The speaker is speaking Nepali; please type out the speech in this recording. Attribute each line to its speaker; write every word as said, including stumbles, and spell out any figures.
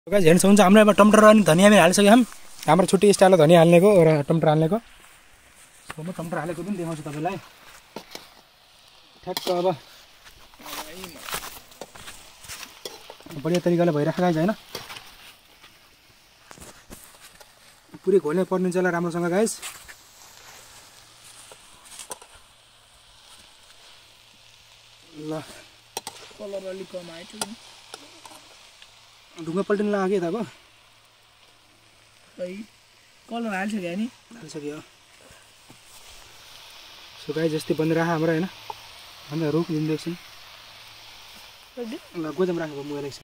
Speaker 1: गाइस हेर्न सक्नुहुन्छ हाम्रो अब टमाटर अनि धनिया पनि हालिसक्यौँ हम हाम्रो छुट्टी स्टाइलमा धनिया हाल्नेको र टमाटर हाल्नेको म टमाटर हालेको पनि देखाउँछु तपाईलाई ठ्याक्क अब बढिया तरिकाले भइराखेको गाइस हैन पुरै घोल्नै पर्ने चाहिँ राम्रोसँग गाइस ल
Speaker 2: कलर अलि कम आयो
Speaker 1: ढुङ्गा पल्टिन लाग्यो त अब
Speaker 2: खै कलर हालिसक्यो नि
Speaker 1: हालिसक्यो सो गाइस जस्तै बनिरहेको हाम्रो हैन अन्त रुख लिँदै एकछिन ल गोदाम राखेको म एकछिन